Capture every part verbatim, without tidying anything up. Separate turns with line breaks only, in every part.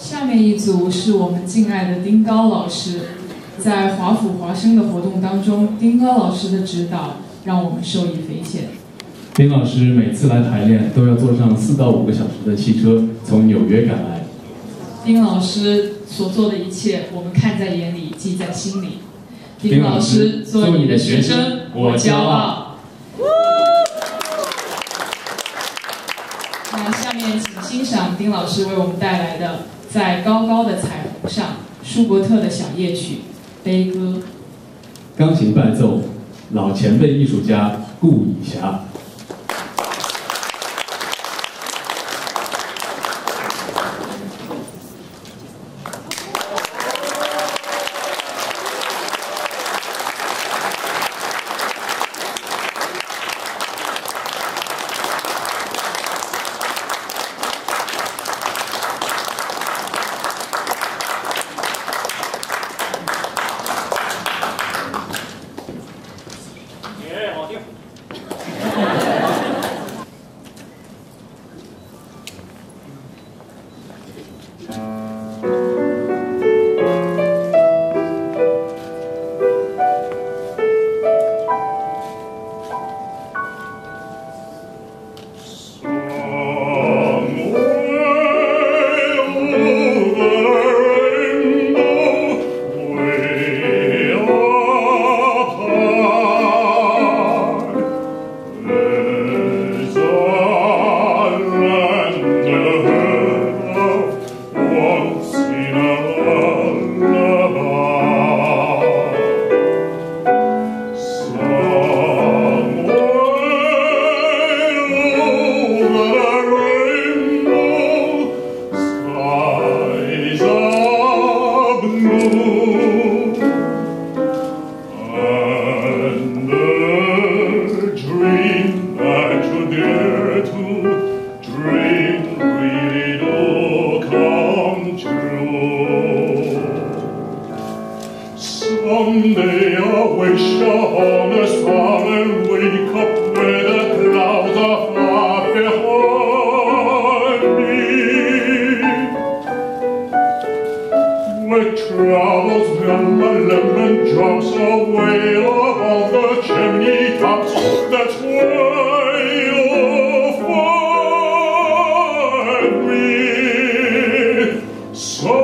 下面一组是我们敬爱的丁高老师，在华府华声的活动当中，丁高老师的指导让我们受益匪浅。
丁老师每次来排练都要坐上四到五个小时的汽车从纽约赶来。
丁老师所做的一切，我们看在眼里，记在心里。丁老师，做你的学生，我骄傲。那下面请欣赏丁老师为我们带来的《在高高的彩虹上》，舒伯特的小夜曲《悲歌》。
钢琴伴奏，老前辈艺术家顾以霞。
Someday I'll wish upon a star and wake up where the clouds are far behind me, where troubles melt and lemon drops away above the chimney tops. That's where you'll find me. So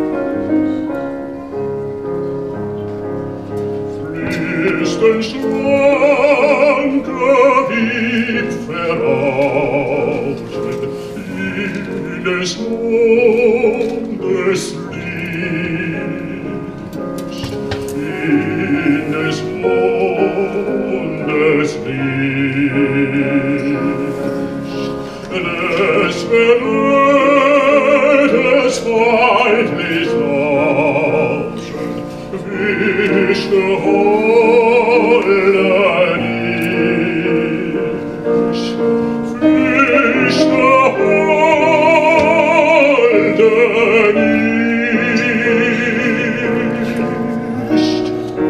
Ist ein Sturm des Mondes Licht, in des Mondes Licht, des Verräters feindlich Rauschen, wischt holder Licht, wischt holder Licht.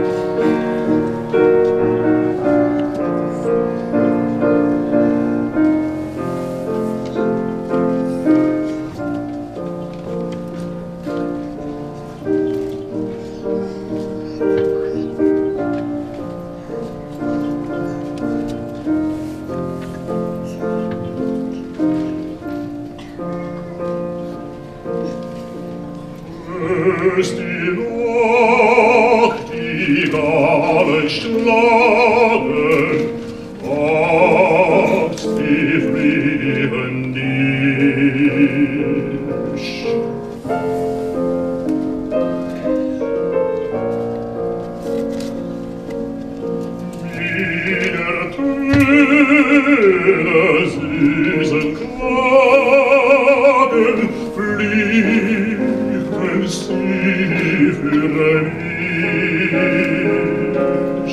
Löst die Nacht die Galen schlagen, wagt die Fliegen nicht. Wieder Töne süßen Klagen fliegen sie für mich.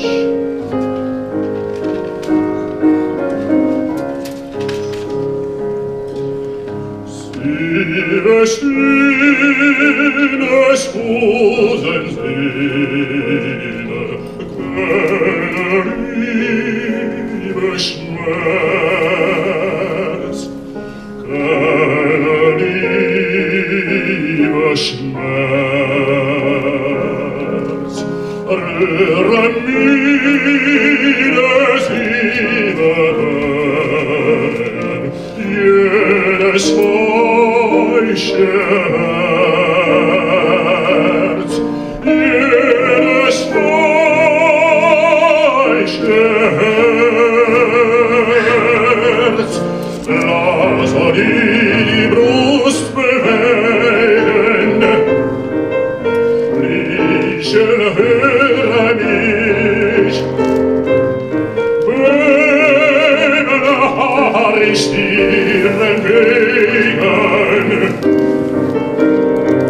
Sie bestehen es Busen Seele, keine Liebe Schmerz, keine Liebe Schmerz. Rühren mir sieben, jedes weiche Herz, jedes weiche Herz. Lass die Brust bewegen, Liebchen, höre mich, beben Haar ich dir entgegen.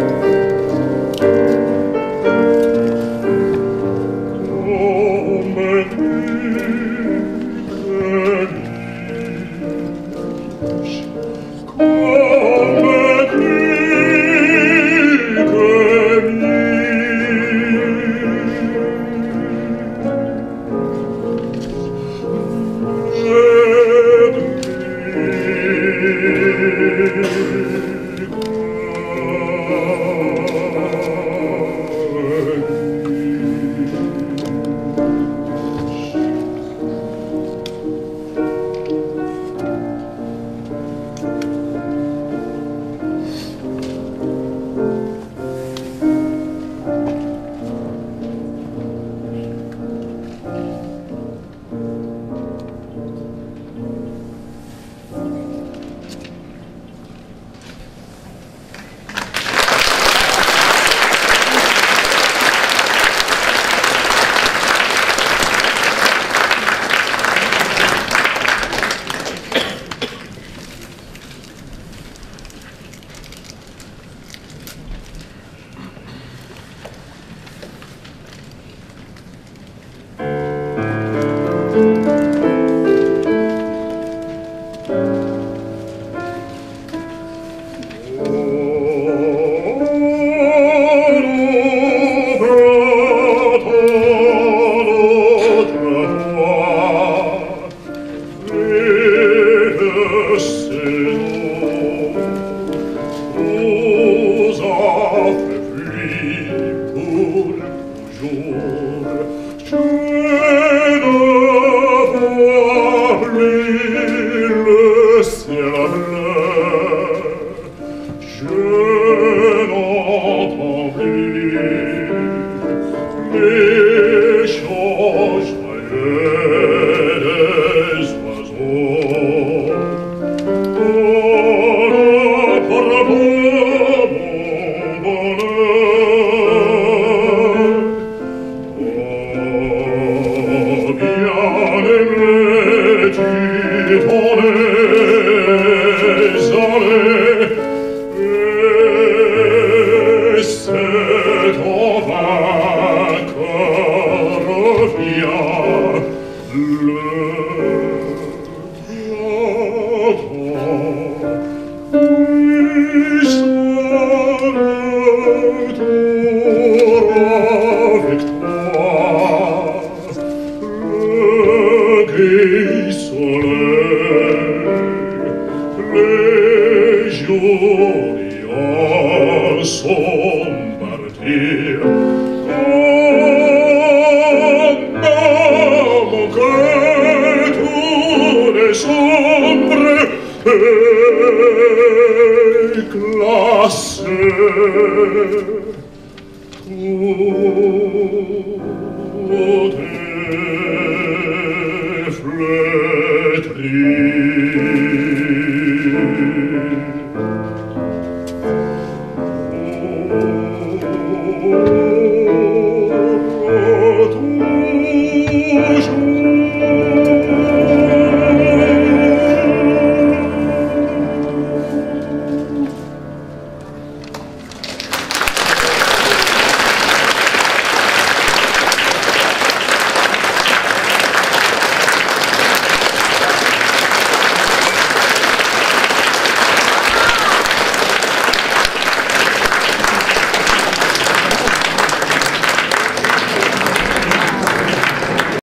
Fletri